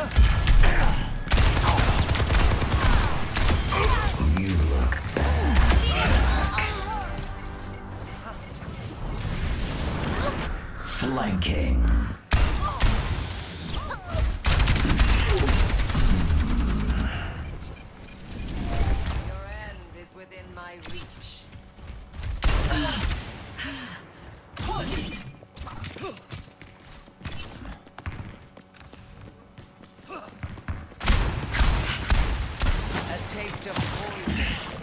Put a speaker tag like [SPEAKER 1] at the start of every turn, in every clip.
[SPEAKER 1] You look bad. Flanking.
[SPEAKER 2] Your end is within my reach. A taste of poison.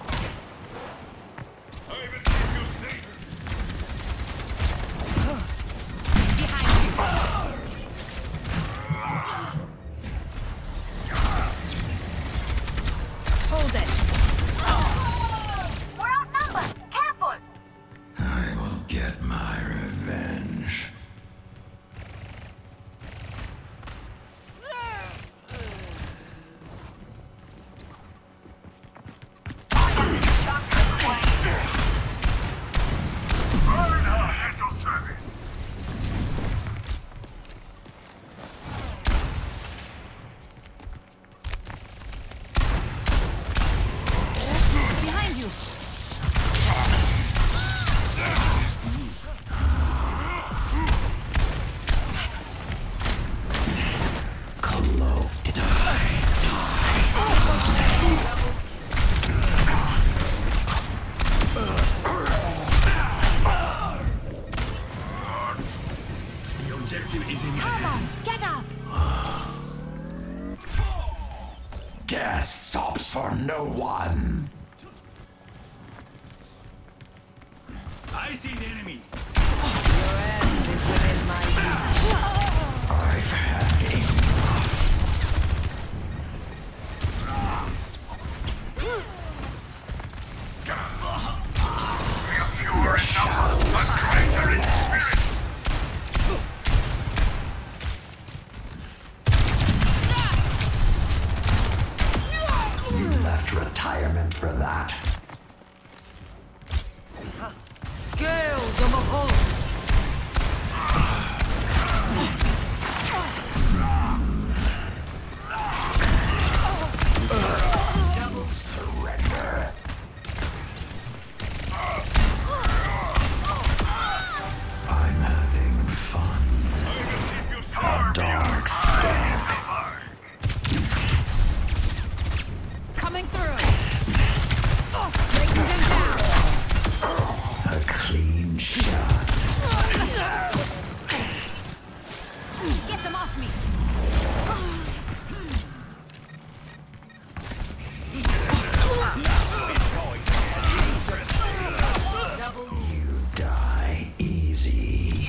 [SPEAKER 3] I will keep you safe.
[SPEAKER 2] Behind you. Hold it.
[SPEAKER 4] We're outnumbered! Careful!
[SPEAKER 1] I will get my revenge.
[SPEAKER 3] Reinhardt at your service.
[SPEAKER 2] Behind you.
[SPEAKER 1] Cloaked.
[SPEAKER 5] The objective is in your hands.
[SPEAKER 4] Get up!
[SPEAKER 1] Death stops for no one.
[SPEAKER 5] I see the enemy.
[SPEAKER 2] Your end is within my reach.
[SPEAKER 1] I've had enough.
[SPEAKER 3] Pure enough, but greater in spirit.
[SPEAKER 1] You left retirement for that.
[SPEAKER 2] Gale de Mahol.
[SPEAKER 1] Surrender. I'm having fun.
[SPEAKER 3] I will keep you safe.
[SPEAKER 1] A dark step.
[SPEAKER 2] Coming through. Breaking them down.
[SPEAKER 1] A clean shot.
[SPEAKER 2] Get them off me.
[SPEAKER 1] You die easy.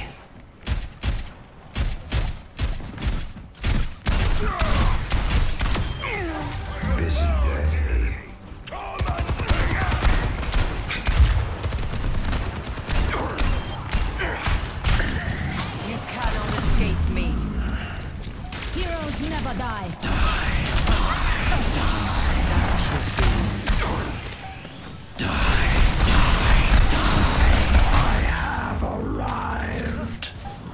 [SPEAKER 1] Busy day.
[SPEAKER 2] You cannot escape me.
[SPEAKER 4] Heroes never die.
[SPEAKER 1] I have arrived.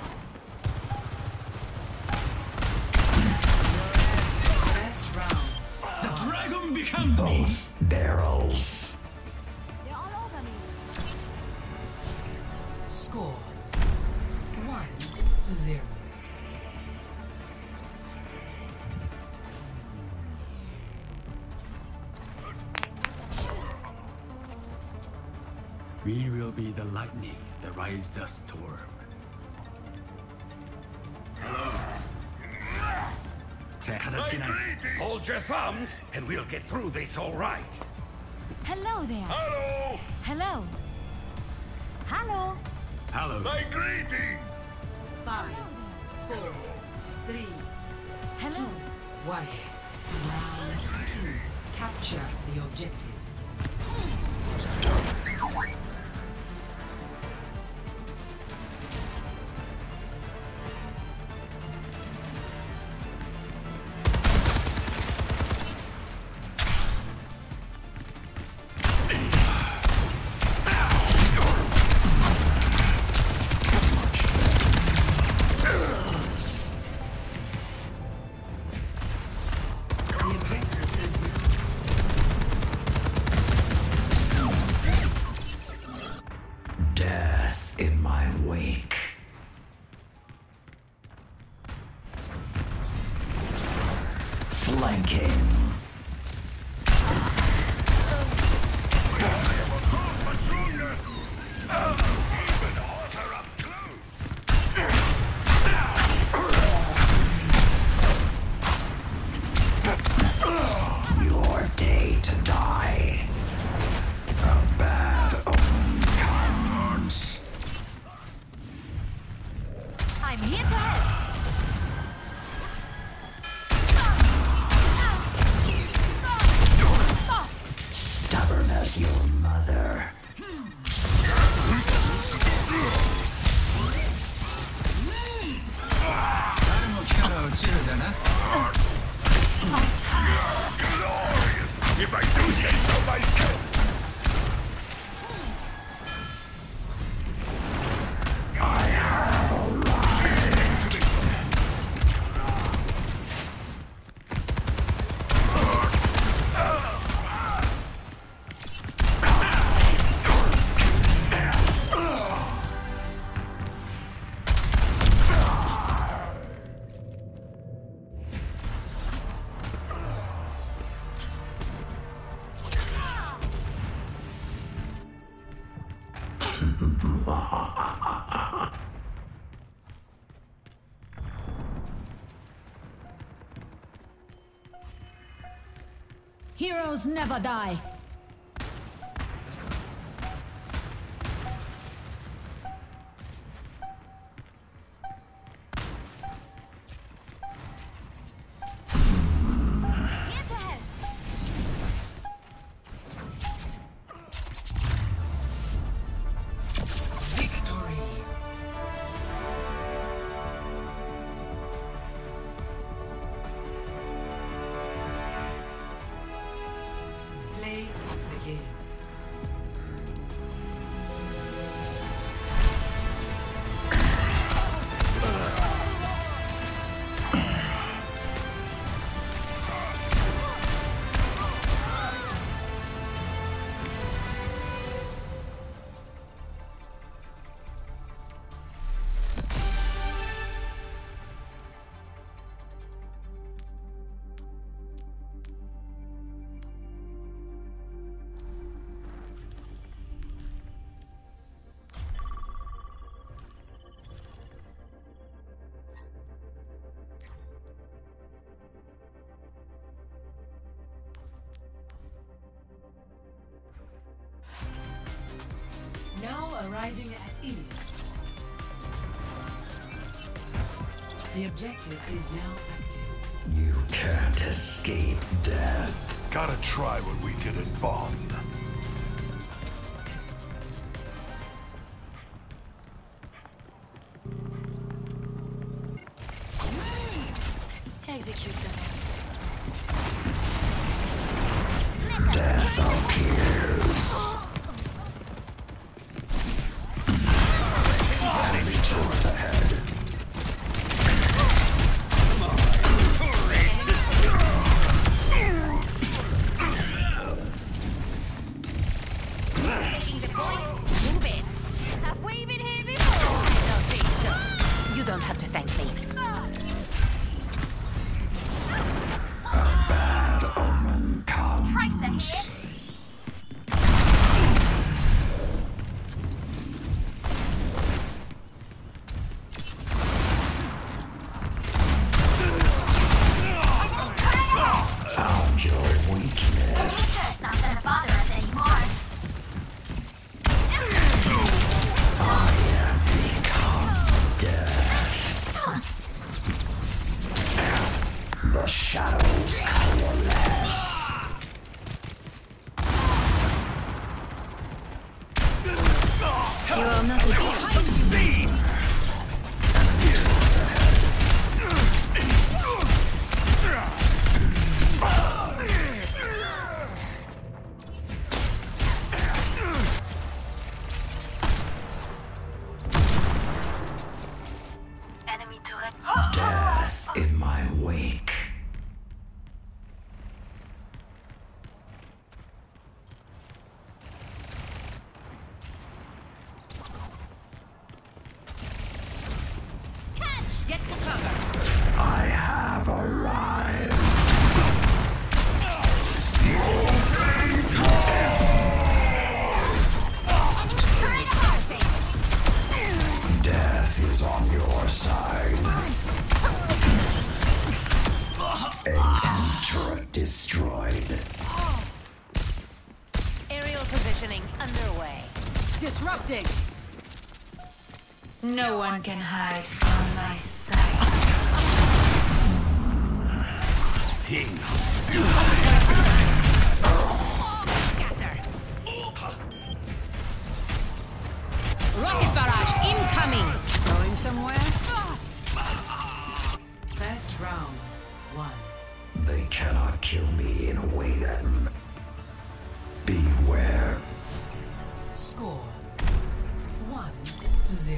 [SPEAKER 2] Best round.
[SPEAKER 5] The dragon becomes me.
[SPEAKER 1] Both barrels.
[SPEAKER 4] They're all over me.
[SPEAKER 6] Score 1-0.
[SPEAKER 5] We will be the lightning that rides the storm.
[SPEAKER 3] My greeting.
[SPEAKER 7] Hold your thumbs, and we'll get through this all right.
[SPEAKER 4] Hello there.
[SPEAKER 3] Hello.
[SPEAKER 4] Hello. Hello.
[SPEAKER 5] Hello.
[SPEAKER 3] My greetings.
[SPEAKER 6] 5, 4, 3,
[SPEAKER 4] Hello.
[SPEAKER 6] 1. Round 2. Capture the objective.
[SPEAKER 1] Flanking. Your day to die. A bad omen comes.
[SPEAKER 4] I'm here to help.
[SPEAKER 1] Stubborn as your mother.
[SPEAKER 3] Glorious, if I do say so myself.
[SPEAKER 1] I have arrived.
[SPEAKER 4] Heroes never die. Here to help.
[SPEAKER 6] Victory. Play of the game. Now arriving at Ilios. The objective is now active.
[SPEAKER 1] You can't escape death.
[SPEAKER 3] Gotta try what we did at Bond.
[SPEAKER 4] Execute them.
[SPEAKER 1] Death appears. Enemy toward the head.
[SPEAKER 4] Making the point. Move it. Have we been here before? I don't think so. You don't have to thank me.
[SPEAKER 1] A bad omen comes. Found your weakness.
[SPEAKER 4] Not gonna bother us anymore.
[SPEAKER 1] I am become death. The shadows coalesce.
[SPEAKER 4] You will not be.
[SPEAKER 1] Death in my wake. Turret destroyed.
[SPEAKER 4] Aerial positioning underway.
[SPEAKER 2] Disrupting.
[SPEAKER 4] No one can hide from my sight. Scatter.
[SPEAKER 2] Rocket barrage incoming. Going somewhere?
[SPEAKER 6] First round, 1.
[SPEAKER 1] They cannot kill me in a way that... Beware.
[SPEAKER 6] Score 1-0.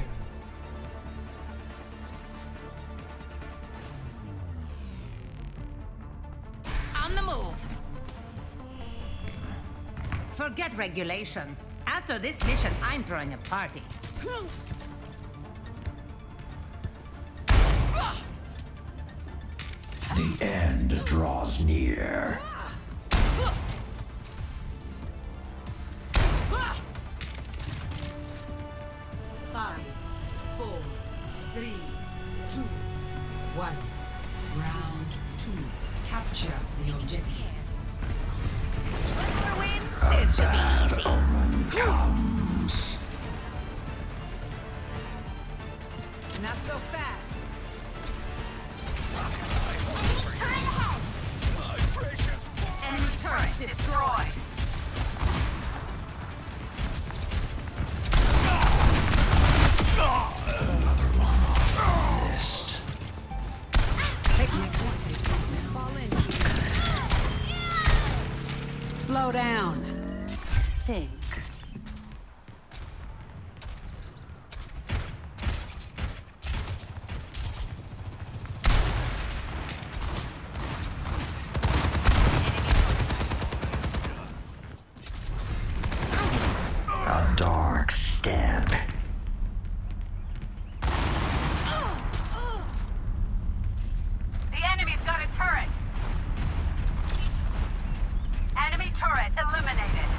[SPEAKER 4] On the move. Forget regulation. After this mission, I'm throwing a party.
[SPEAKER 1] The end draws near.
[SPEAKER 6] Five, 4, 3, 2, 1. Round 2. Capture the objective.
[SPEAKER 4] One more win. This should be easy.
[SPEAKER 1] Omen comes.
[SPEAKER 2] Not so fast.
[SPEAKER 4] Turret ahead. Enemy turret destroyed.
[SPEAKER 1] Another one off the list.
[SPEAKER 2] Fall in. Slow down. Think.
[SPEAKER 1] A dark stab.
[SPEAKER 4] The enemy's got a turret. Enemy turret eliminated.